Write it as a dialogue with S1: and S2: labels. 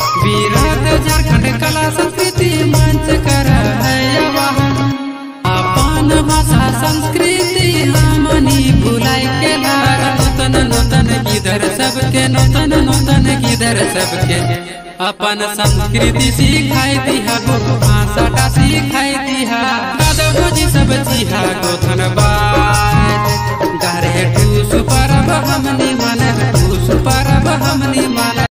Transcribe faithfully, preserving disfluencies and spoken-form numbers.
S1: विराट झारखंड कला संस्कृति मंच कर अपन भाषा संस्कृति हमनी भुलाई के नूतन नूतन गिधर सबके नूतन नूतन गिधर सबके अपन संस्कृति सिखाई दिहा गो भाषा सिखाई दिहा दादाजी सब जिहा गो धन्यवाद गरे टूसु परब हमनी मन टूसु परब हमनी